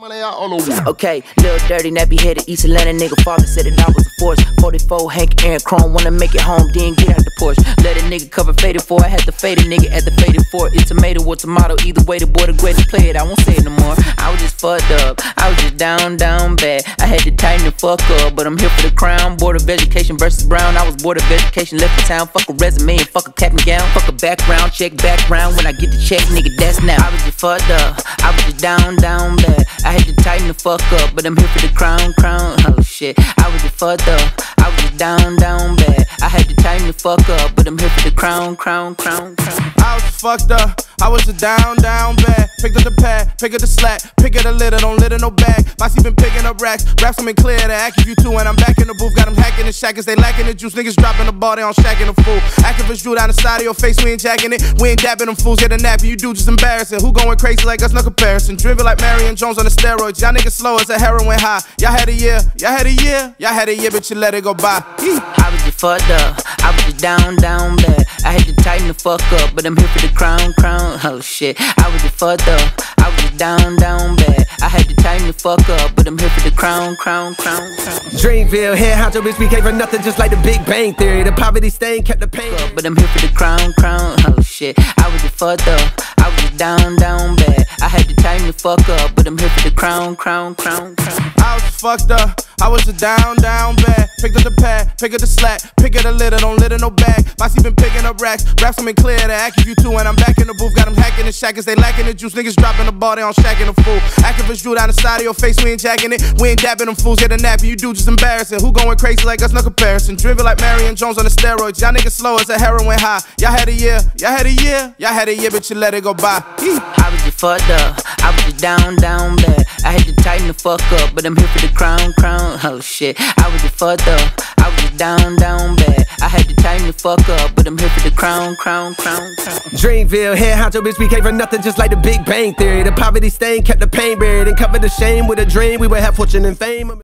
Okay, Lil Dirty, nappy headed East Atlanta nigga. Father said that I was a force. 44, Hank, Aaron, Chrome. Wanna make it home, then get out the Porsche. Let a nigga cover faded for. I had to fade a nigga at the faded for. It's tomato or tomato. Either way, the boy the greatest play it. I won't say it no more. I was just fucked up. I was just down bad. I had to tighten the fuck up, but I'm here for the crown. Board of Education versus Brown. I was bored of education, left the town. Fuck a resume and fuck a cap and gown. Fuck a background, check background. When I get the check, nigga, that's now. I was just fucked up. I was just down bad. I had to tighten the fuck up, but I'm here for the crown. Oh shit, I was just fucked up. I was just down bad. I had to tighten the fuck up, but I'm here for the crown. I was just fucked up. I was just down bad. Picked up the pad, pick up the slack, pick up the litter, don't litter no bag. Bossy been picking up racks, raps them in clear to act if you two. And I'm back in the booth, got them hacking the shackers, they lacking the juice. Niggas dropping the ball, they on shacking the fool. Activists drew down the side of your face, we ain't jacking it. We ain't dapping them fools, get a nap, you do just embarrassing. Who going crazy like us, no comparison. Driven like Marion Jones on the steroids. Y'all niggas slow as a heroin high. Y'all had a year, but you let it go by. I was just fucked up. I was just down bad. I had to tighten the fuck up, but I'm here for the crown. Oh shit, I was just fucked up. I was just down bad. I had to tighten the fuck up, but I'm here for the crown. Dreamville, head honcho, bitch, we came for nothing, just like the Big Bang Theory. The poverty stain kept the pain. But I'm here for the crown. Oh shit, I was just fucked up. I was just down bad. I had to tighten the fuck up, but I'm here for the crown. I was just fucked up. I was just down bad. Picked up the pad, pick up the slack, pick up the litter, don't litter no bag. Bossy been picking up racks, raps them in clear to act if you two. And I'm back in the booth, got them hacking the shackers, they lacking the juice. Niggas dropping the ball, they on shacking the fool. Activists drew down the side of your face, we ain't jacking it. We ain't dapping them fools, get a nap, you do just embarrassing. Who going crazy like us, no comparison. Driven like Marion Jones on the steroids. Y'all niggas slow as a heroin high. Y'all had a year, but you let it go by. I was just fucked up. I was just down bad. I had to tighten the fuck up, but I'm here for the crown. Oh shit, I was just fucked up. I was just down bad. I had to tighten the fuck up, but I'm here for the crown. Dreamville, head honcho, bitch, we came for nothing, just like the Big Bang Theory. The poverty stain kept the pain buried and covered the shame with a dream. We would have fortune and fame.